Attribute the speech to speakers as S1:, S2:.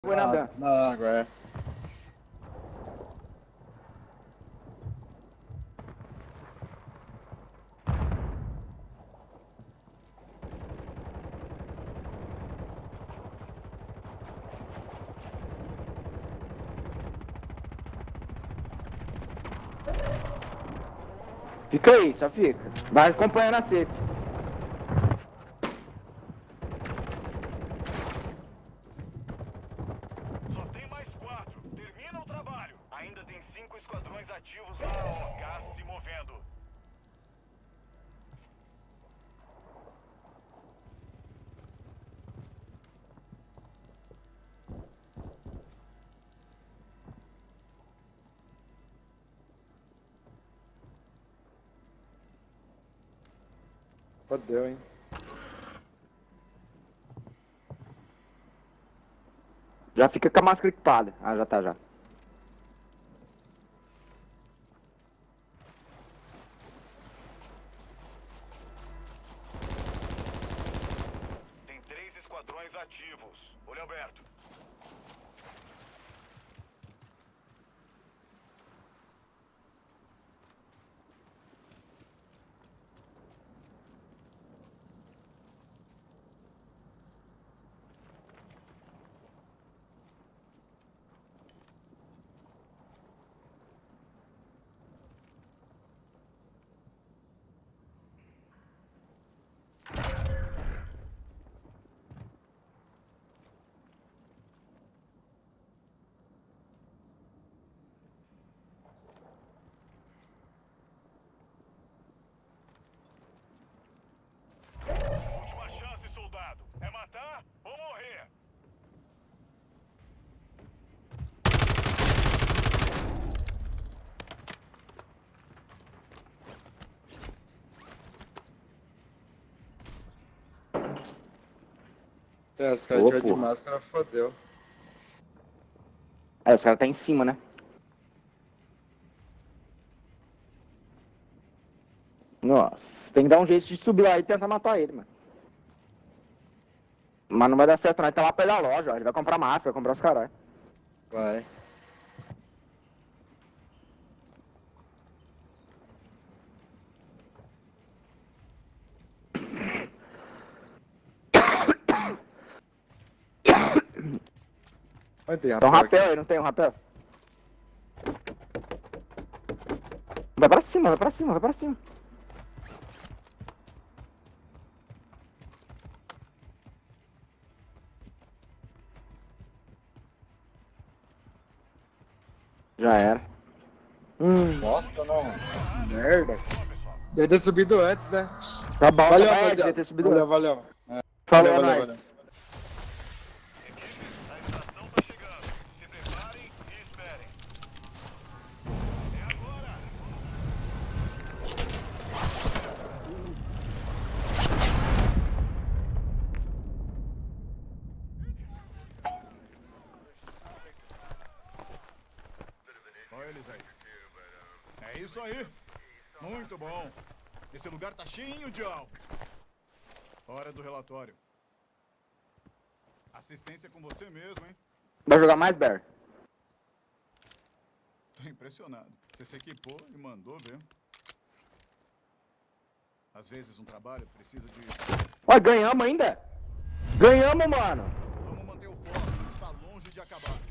S1: Foi nadando.
S2: Na água, é.
S1: Fica aí, só fica. Vai acompanhando a seca.
S3: Só tem mais 4. Termina o trabalho. Ainda tem 5 esquadrões ativos na AO. Gás se movendo.
S2: Fodeu, hein?
S1: Já fica com a máscara equipada. Ah, já tá já.
S3: Tem 3 esquadrões ativos. Olha, Alberto. Última chance, soldado. É matar ou morrer?
S2: É, os caras
S1: Ô,
S2: tiveram de
S1: porra.
S2: máscara, fodeu.
S1: É, os caras tá em cima, né? Nossa, tem que dar um jeito de subir lá e tentar matar ele, mano. Mas não vai dar certo, não. Ele tá lá perto da loja, ó. Ele vai comprar massa, vai comprar os caras.
S2: Vai. Vai ter
S1: Tem um
S2: rapaz aqui.
S1: rapel aí, não tem um rapel? Vai pra cima, vai pra cima, vai pra cima. Já era.
S2: Nossa, não. Merda. Deve ter subido antes, né?
S1: Tá bom,
S2: Valeu,
S1: tá bom,
S2: rapaziada.
S1: devia ter subido
S2: Valeu,
S1: antes.
S2: valeu.
S1: Falou,
S2: Valeu,
S1: é
S2: valeu,
S1: nóis.
S2: valeu.
S3: Equipes, a estação tá chegando. Se preparem e esperem. É agora.
S4: Olha eles aí. É isso aí. Muito bom. Esse lugar tá cheio de alvos. Hora do relatório. Assistência com você mesmo, hein?
S1: Vai jogar mais, Bear?
S4: Tô impressionado. Você se equipou e mandou ver. Às vezes um trabalho precisa de...
S1: Ó, ganhamos ainda? Ganhamos, mano.
S4: Vamos manter o foco. Está longe de acabar.